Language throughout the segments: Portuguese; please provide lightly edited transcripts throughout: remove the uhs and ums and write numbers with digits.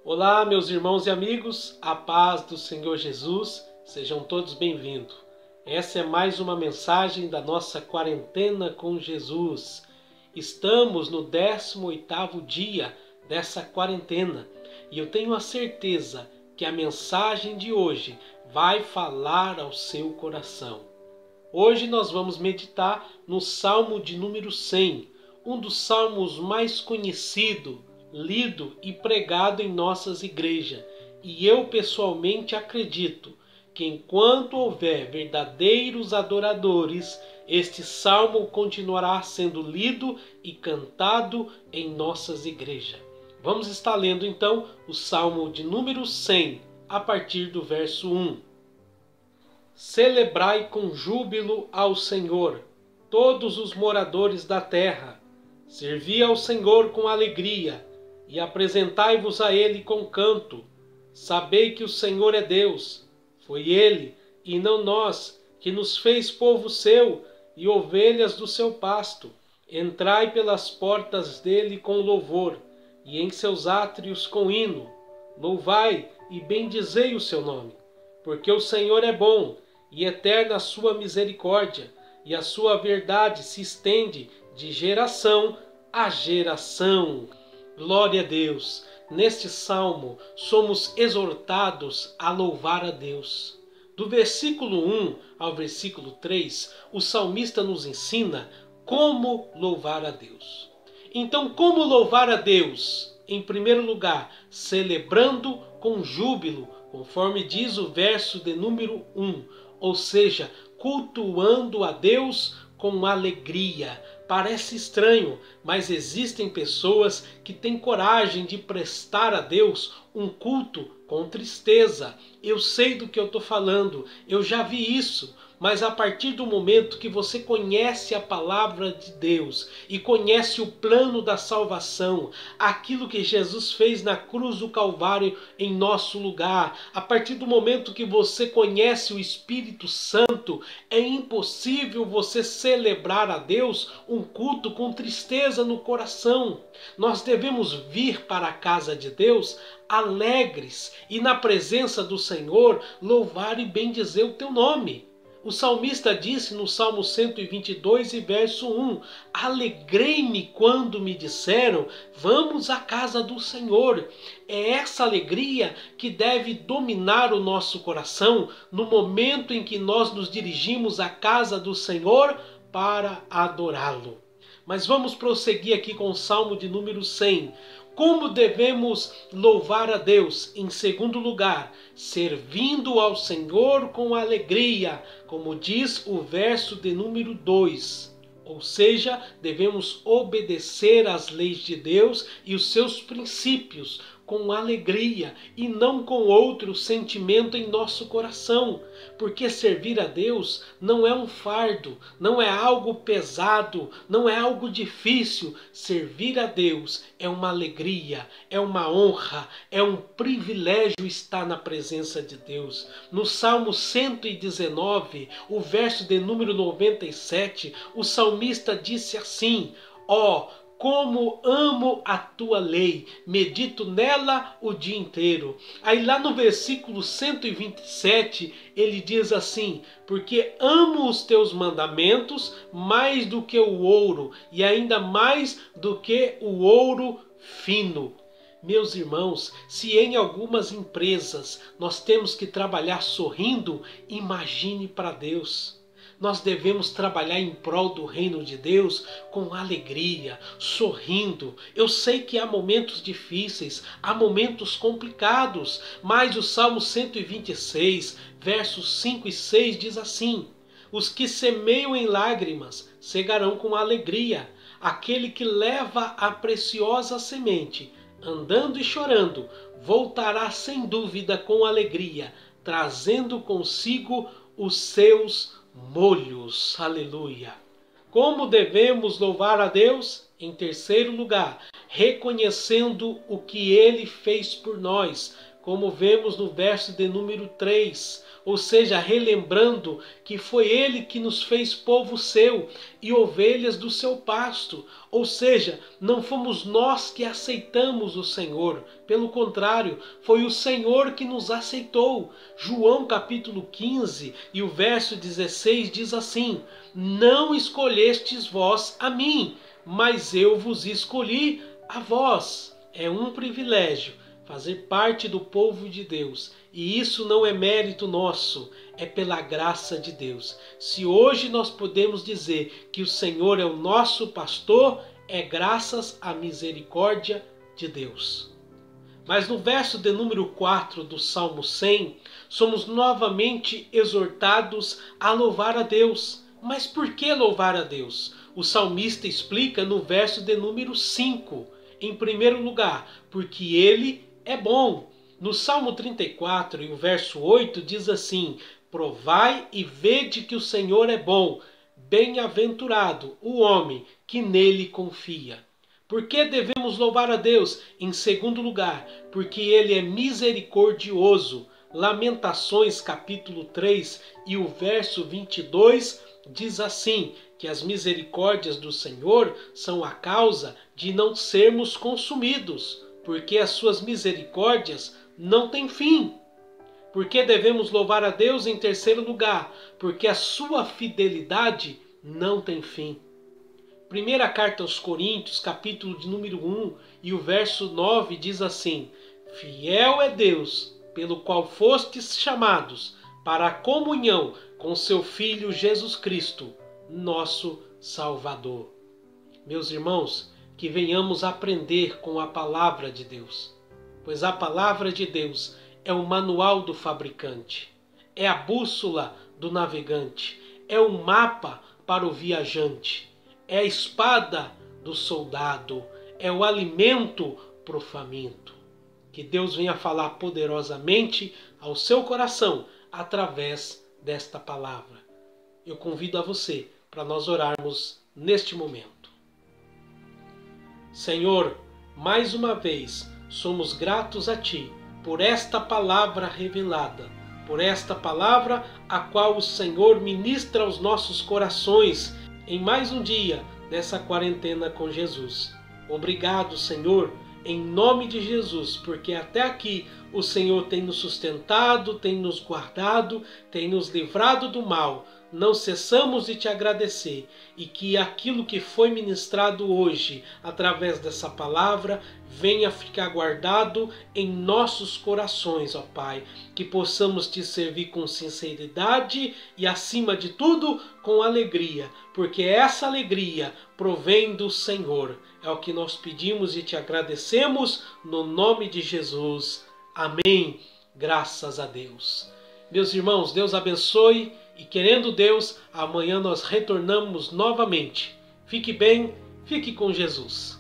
Olá, meus irmãos e amigos, a paz do Senhor Jesus, sejam todos bem-vindos. Essa é mais uma mensagem da nossa quarentena com Jesus. Estamos no 18º dia dessa quarentena e eu tenho a certeza que a mensagem de hoje vai falar ao seu coração. Hoje nós vamos meditar no Salmo de número 100, um dos salmos mais conhecidos, lido e pregado em nossas igrejas. E eu pessoalmente acredito que enquanto houver verdadeiros adoradores, este salmo continuará sendo lido e cantado em nossas igrejas. Vamos estar lendo então o Salmo de número 100, a partir do verso 1. Celebrai com júbilo ao Senhor, todos os moradores da terra. Servi ao Senhor com alegria, e apresentai-vos a Ele com canto. Sabei que o Senhor é Deus. Foi Ele, e não nós, que nos fez povo seu e ovelhas do seu pasto. Entrai pelas portas dele com louvor, e em seus átrios com hino. Louvai e bendizei o seu nome, porque o Senhor é bom, e eterna a sua misericórdia, e a sua verdade se estende de geração a geração. Glória a Deus! Neste salmo somos exortados a louvar a Deus. Do versículo 1 ao versículo 3, o salmista nos ensina como louvar a Deus. Então, como louvar a Deus? Em primeiro lugar, celebrando com júbilo, conforme diz o verso de número 1, ou seja, cultuando a Deus com alegria. Parece estranho, mas existem pessoas que têm coragem de prestar a Deus um culto com tristeza. Eu sei do que eu estou falando, eu já vi isso. Mas a partir do momento que você conhece a palavra de Deus e conhece o plano da salvação, aquilo que Jesus fez na cruz do Calvário em nosso lugar, a partir do momento que você conhece o Espírito Santo, é impossível você celebrar a Deus um culto com tristeza no coração. Nós devemos vir para a casa de Deus alegres e na presença do Senhor louvar e bendizer o teu nome. O salmista disse no Salmo 122 e verso 1, alegrei-me quando me disseram, vamos à casa do Senhor. É essa alegria que deve dominar o nosso coração no momento em que nós nos dirigimos à casa do Senhor para adorá-lo. Mas vamos prosseguir aqui com o Salmo de número 100. Como devemos louvar a Deus? Em segundo lugar, servindo ao Senhor com alegria, como diz o verso de número 2. Ou seja, devemos obedecer às leis de Deus e os seus princípios com alegria e não com outro sentimento em nosso coração. Porque servir a Deus não é um fardo, não é algo pesado, não é algo difícil. Servir a Deus é uma alegria, é uma honra, é um privilégio estar na presença de Deus. No Salmo 119, o verso de número 97, o salmista disse assim, como amo a tua lei, medito nela o dia inteiro. Aí lá no versículo 127, ele diz assim, porque amo os teus mandamentos mais do que o ouro, e ainda mais do que o ouro fino. Meus irmãos, se em algumas empresas nós temos que trabalhar sorrindo, imagine para Deus. Nós devemos trabalhar em prol do reino de Deus com alegria, sorrindo. Eu sei que há momentos difíceis, há momentos complicados, mas o Salmo 126, versos 5 e 6 diz assim, os que semeiam em lágrimas cegarão com alegria. Aquele que leva a preciosa semente, andando e chorando, voltará sem dúvida com alegria, trazendo consigo os seus molhos. Aleluia! Como devemos louvar a Deus? Em terceiro lugar, reconhecendo o que Ele fez por nós, como vemos no verso de número 3, ou seja, relembrando que foi Ele que nos fez povo seu e ovelhas do seu pasto, ou seja, não fomos nós que aceitamos o Senhor, pelo contrário, foi o Senhor que nos aceitou. João capítulo 15 e o verso 16 diz assim: não escolhestes vós a mim, mas eu vos escolhi a vós. É um privilégio fazer parte do povo de Deus. E isso não é mérito nosso, é pela graça de Deus. Se hoje nós podemos dizer que o Senhor é o nosso pastor, é graças à misericórdia de Deus. Mas no verso de número 4 do Salmo 100, somos novamente exortados a louvar a Deus. Mas por que louvar a Deus? O salmista explica no verso de número 5. Em primeiro lugar, porque Ele é bom. No Salmo 34 e o verso 8 diz assim: provai e vede que o Senhor é bom, bem-aventurado o homem que nele confia. Por que devemos louvar a Deus? Em segundo lugar, porque Ele é misericordioso. Lamentações capítulo 3 e o verso 22 diz assim, que as misericórdias do Senhor são a causa de não sermos consumidos, porque as suas misericórdias não têm fim. Por que devemos louvar a Deus? Em terceiro lugar, porque a sua fidelidade não tem fim. Primeira carta aos Coríntios, capítulo de número 1 e o verso 9 diz assim: fiel é Deus, pelo qual fostes chamados para a comunhão com seu Filho Jesus Cristo, nosso Salvador. Meus irmãos, que venhamos aprender com a palavra de Deus, pois a palavra de Deus é o manual do fabricante, é a bússola do navegante, é o mapa para o viajante, é a espada do soldado, é o alimento para o faminto. Que Deus venha falar poderosamente ao seu coração através desta palavra. Eu convido a você para nós orarmos neste momento. Senhor, mais uma vez somos gratos a Ti por esta palavra revelada, por esta palavra a qual o Senhor ministra aos nossos corações em mais um dia dessa quarentena com Jesus. Obrigado, Senhor, em nome de Jesus, porque até aqui o Senhor tem nos sustentado, tem nos guardado, tem nos livrado do mal. Não cessamos de te agradecer e que aquilo que foi ministrado hoje, através dessa palavra, venha ficar guardado em nossos corações, ó Pai. Que possamos te servir com sinceridade e, acima de tudo, com alegria, porque essa alegria provém do Senhor. É o que nós pedimos e te agradecemos no nome de Jesus. Amém. Graças a Deus. Meus irmãos, Deus abençoe. E querendo Deus, amanhã nós retornamos novamente. Fique bem, fique com Jesus.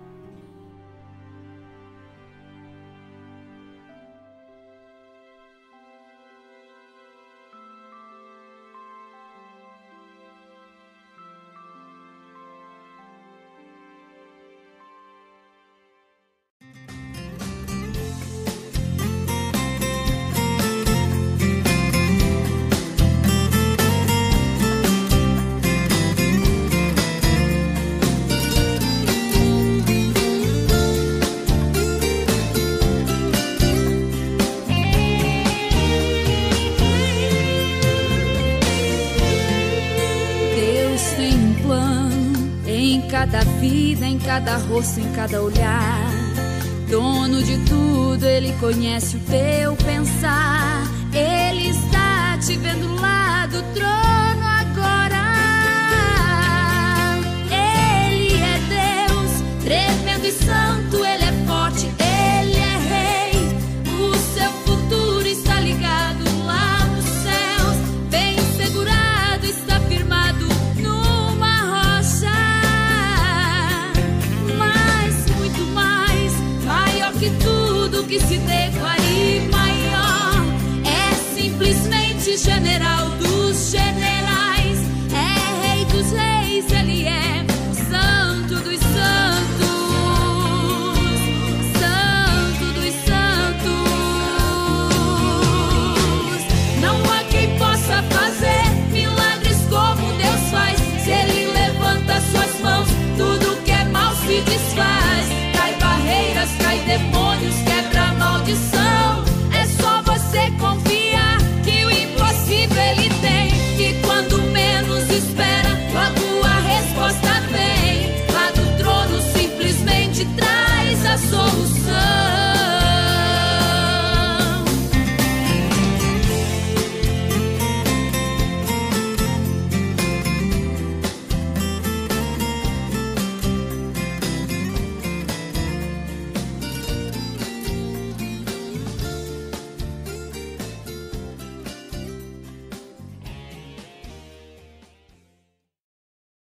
Cada vida, em cada rosto, em cada olhar, dono de tudo, Ele conhece o teu pensar. Ele está te vendo lá do trono.